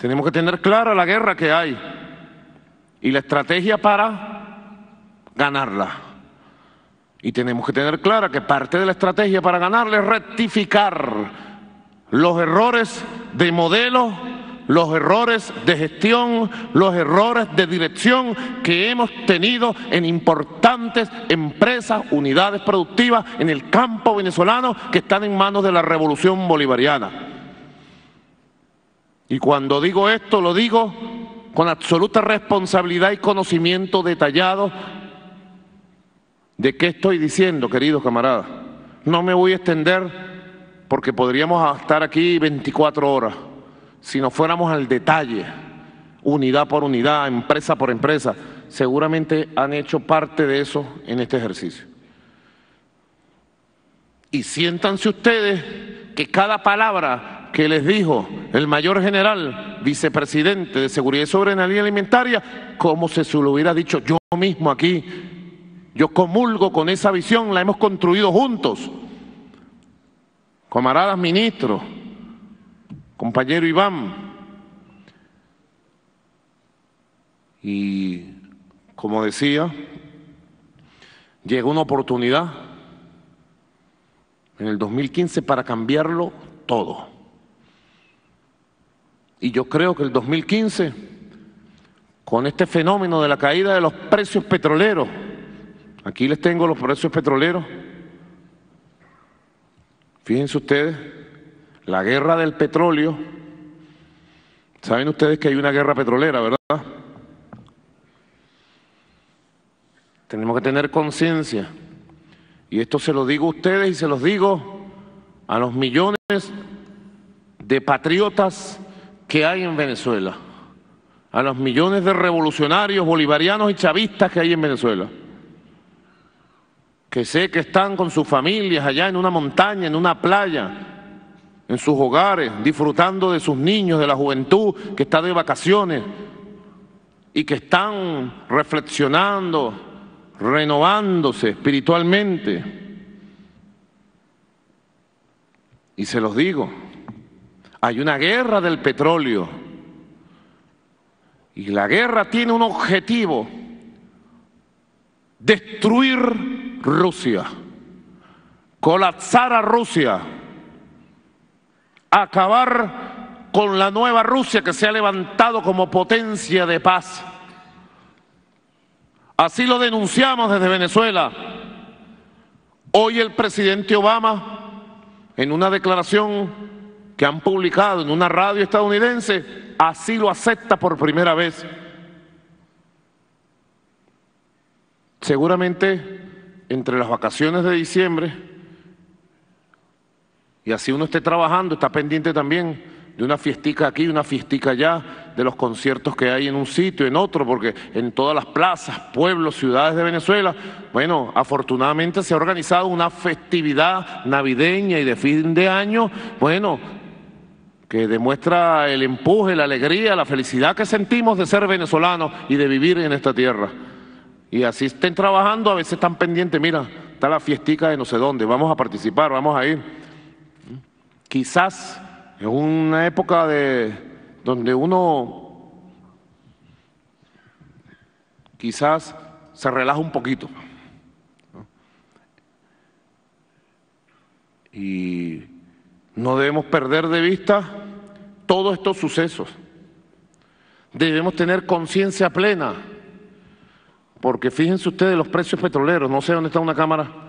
Tenemos que tener clara la guerra que hay y la estrategia para ganarla. Y tenemos que tener clara que parte de la estrategia para ganarla es rectificar los errores de modelo, los errores de gestión, los errores de dirección que hemos tenido en importantes empresas, unidades productivas en el campo venezolano que están en manos de la revolución bolivariana. Y cuando digo esto, lo digo con absoluta responsabilidad y conocimiento detallado de qué estoy diciendo, queridos camaradas. No me voy a extender porque podríamos estar aquí 24 horas si nos fuéramos al detalle, unidad por unidad, empresa por empresa. Seguramente han hecho parte de eso en este ejercicio. Y siéntanse ustedes que cada palabra que les dijo el mayor general, vicepresidente de Seguridad y Soberanía Alimentaria, como si se lo hubiera dicho yo mismo aquí. Yo comulgo con esa visión, la hemos construido juntos. Camaradas ministros, compañero Iván. Y como decía, llegó una oportunidad en el 2015 para cambiarlo todo. Y yo creo que el 2015, con este fenómeno de la caída de los precios petroleros, aquí les tengo los precios petroleros, fíjense ustedes, la guerra del petróleo, saben ustedes que hay una guerra petrolera, ¿verdad? Tenemos que tener conciencia, y esto se lo digo a ustedes y se los digo a los millones de patriotas que hay en Venezuela, a los millones de revolucionarios bolivarianos y chavistas que hay en Venezuela, que sé que están con sus familias allá en una montaña, en una playa, en sus hogares, disfrutando de sus niños, de la juventud que está de vacaciones y que están reflexionando, renovándose espiritualmente. Y se los digo, hay una guerra del petróleo y la guerra tiene un objetivo: destruir Rusia, colapsar a Rusia, acabar con la nueva Rusia que se ha levantado como potencia de paz. Así lo denunciamos desde Venezuela. Hoy el presidente Obama, en una declaración que han publicado en una radio estadounidense, así lo acepta por primera vez. Seguramente entre las vacaciones de diciembre, y así uno esté trabajando, está pendiente también de una fiestica aquí, una fiestica allá, de los conciertos que hay en un sitio, en otro, porque en todas las plazas, pueblos, ciudades de Venezuela, bueno, afortunadamente se ha organizado una festividad navideña y de fin de año, bueno, que demuestra el empuje, la alegría, la felicidad que sentimos de ser venezolanos y de vivir en esta tierra. Y así estén trabajando, a veces están pendientes, mira, está la fiestica de no sé dónde, vamos a participar, vamos a ir. Quizás en una época donde uno quizás se relaja un poquito. Y no debemos perder de vista todos estos sucesos. Debemos tener conciencia plena, porque fíjense ustedes los precios petroleros, no sé dónde está una cámara.